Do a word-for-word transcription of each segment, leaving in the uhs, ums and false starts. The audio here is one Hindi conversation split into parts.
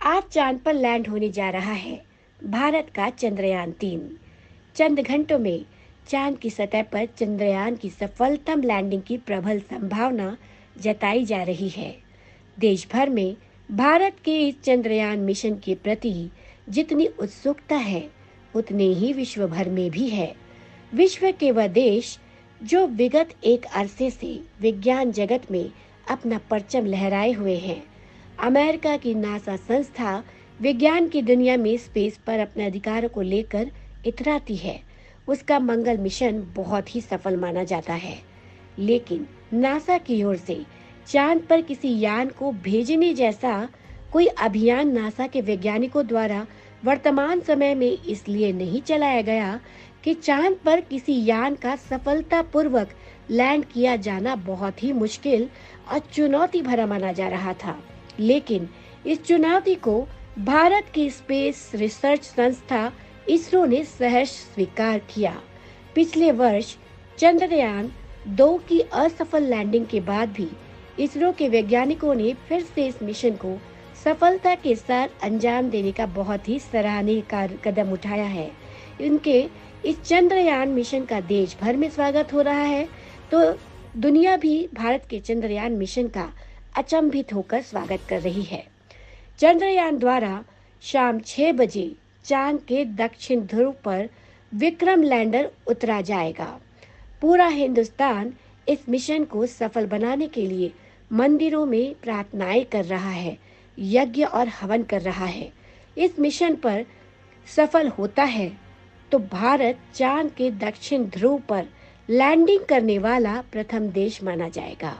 आज चांद पर लैंड होने जा रहा है भारत का चंद्रयान तीन। चंद घंटों में चांद की सतह पर चंद्रयान की सफलतम लैंडिंग की प्रबल संभावना जताई जा रही है। देश भर में भारत के इस चंद्रयान मिशन के प्रति जितनी उत्सुकता है, उतने ही विश्व भर में भी है। विश्व के वह देश जो विगत एक अरसे से विज्ञान जगत में अपना परचम लहराए हुए हैं। अमेरिका की नासा संस्था विज्ञान की दुनिया में स्पेस पर अपने अधिकारों को लेकर इतराती है। उसका मंगल मिशन बहुत ही सफल माना जाता है, लेकिन नासा की ओर से चांद पर किसी यान को भेजने जैसा कोई अभियान नासा के वैज्ञानिकों द्वारा वर्तमान समय में इसलिए नहीं चलाया गया कि चांद पर किसी यान का सफलतापूर्वक लैंड किया जाना बहुत ही मुश्किल और चुनौती भरा माना जा रहा था। लेकिन इस चुनौती को भारत की स्पेस रिसर्च संस्था इसरो ने सहर्ष स्वीकार किया। पिछले वर्ष चंद्रयान दो की असफल लैंडिंग के बाद भी इसरो के वैज्ञानिकों ने फिर से इस मिशन को सफलता के साथ अंजाम देने का बहुत ही सराहनीय कदम उठाया है। इनके इस चंद्रयान मिशन का देश भर में स्वागत हो रहा है, तो दुनिया भी भारत के चंद्रयान मिशन का अचंभित होकर स्वागत कर रही है। चंद्रयान द्वारा शाम छह बजे चांद के दक्षिण ध्रुव पर विक्रम लैंडर उतरा जाएगा। पूरा हिंदुस्तान इस मिशन को सफल बनाने के लिए मंदिरों में प्रार्थनाएं कर रहा है, यज्ञ और हवन कर रहा है। इस मिशन पर सफल होता है तो भारत चांद के दक्षिण ध्रुव पर लैंडिंग करने वाला प्रथम देश माना जाएगा।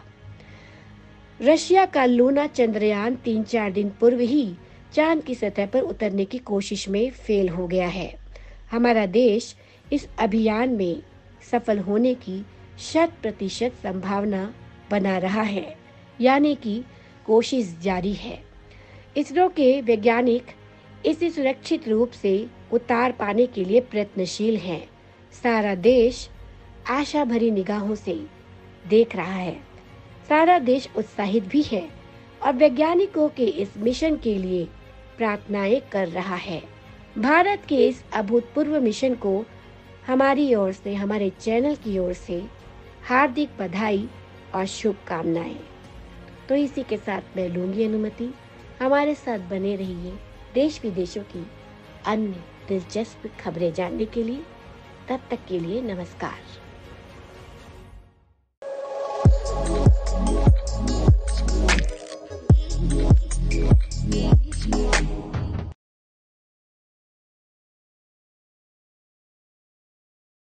रशिया का लूना चंद्रयान तीन चार दिन पूर्व ही चांद की सतह पर उतरने की कोशिश में फेल हो गया है। हमारा देश इस अभियान में सफल होने की शत प्रतिशत संभावना बना रहा है, यानी कि कोशिश जारी है। इसरो के वैज्ञानिक इसे सुरक्षित रूप से उतार पाने के लिए प्रयत्नशील हैं। सारा देश आशा भरी निगाहों से देख रहा है। सारा देश उत्साहित भी है और वैज्ञानिकों के इस मिशन के लिए प्रार्थनाएं कर रहा है। भारत के इस अभूतपूर्व मिशन को हमारी ओर से, हमारे चैनल की ओर से हार्दिक बधाई और शुभकामनाएं। तो इसी के साथ मैं लूंगी अनुमति। हमारे साथ बने रहिए देश विदेशों की अन्य दिलचस्प खबरें जानने के लिए। तब तक के लिए नमस्कार।